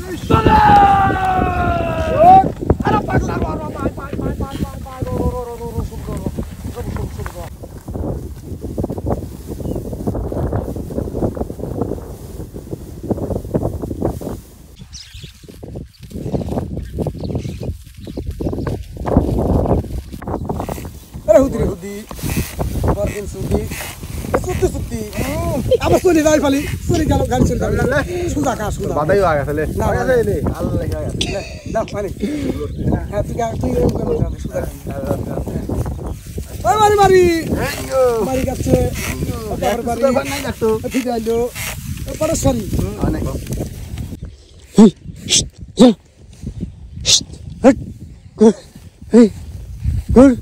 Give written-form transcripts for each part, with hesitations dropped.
Hudi, bargain sudi, suti. Apa sudi dah pali, sudi kalau kan sudi. Sudah kah sudah. Badai juga sele. Nah, ada ini. Allah lagi ya. Dah pali. Tu yang kan sudah. Mari. Mari kace. Mari. Sudah banyak dah tu. Tidak ada. Pada sorry. Aneh kok. Ya. Good. Hey. Good.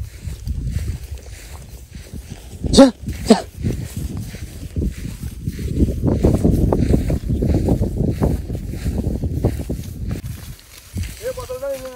Ja. Botol dah ini.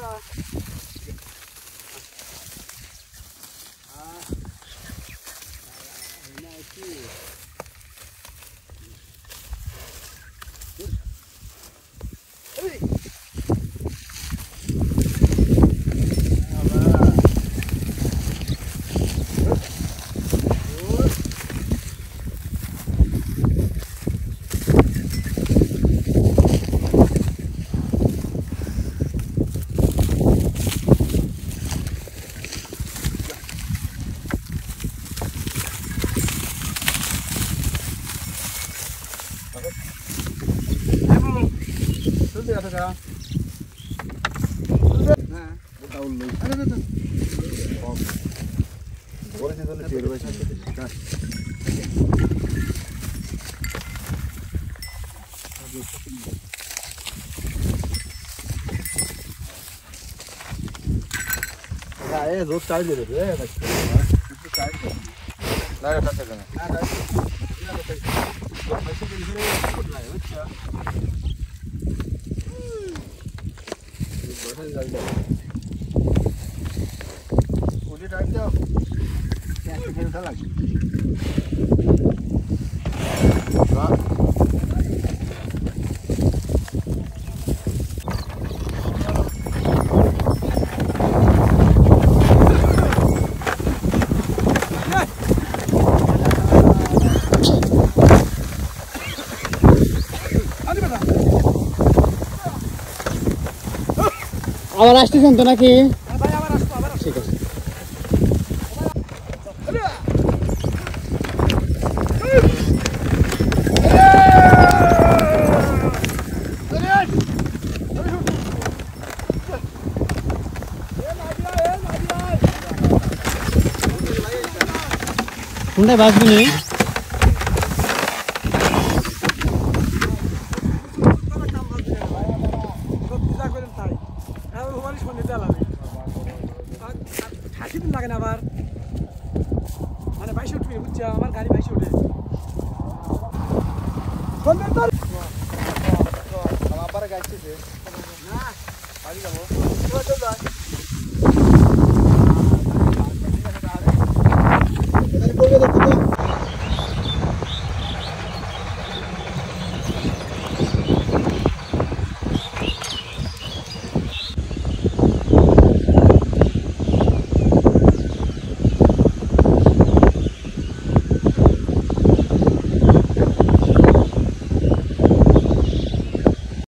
Road style deh, আবার আসতেছেন তো নাকি? ঠিক আছে। কোনটায় বাসবি নি? লাগে না আবার মানে 22 উঠবে বুঝছো আমার গাড়ি 22 উঠে কোন তোর আমার পারে গাইছে না বাড়ি যাব